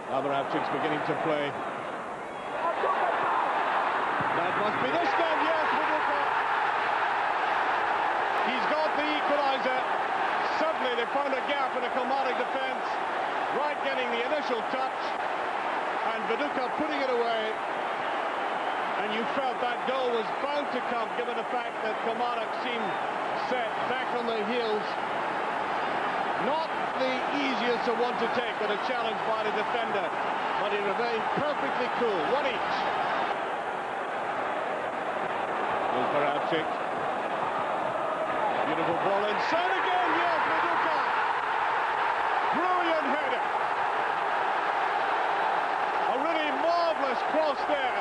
Moravcik's beginning to play. That must be this time, yes, Viduka. He's got the equaliser. Suddenly they found a gap in a Kilmarnock defence. Wright getting the initial touch, and Viduka putting it away. And you felt that goal was bound to come, given the fact that Kilmarnock seemed set back on their heels. Not the easiest of one to take, but a challenge by the defender. But he remained perfectly cool. One each. Here's Moravcik. Beautiful ball inside again. Yes, Viduka. Brilliant header. A really marvellous cross there.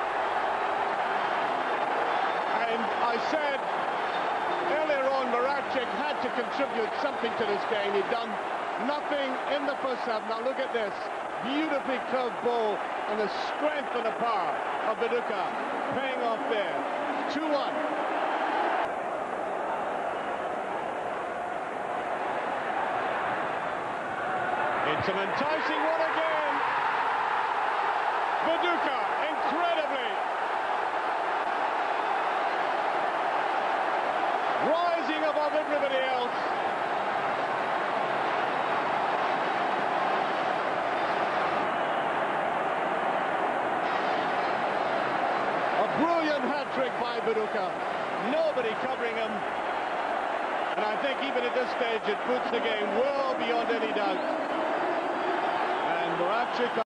And I said earlier on, Moravcik had to contribute something to this game. He'd done nothing in the first half. Now look at this. Beautifully curved ball, and the strength and the power of Viduka paying off there. 2-1. It's an enticing one again. Viduka, incredibly. Rising above everybody else. A brilliant hat-trick by Viduka. Nobody covering him. And I think even at this stage it puts the game well beyond any doubt. And Moravcik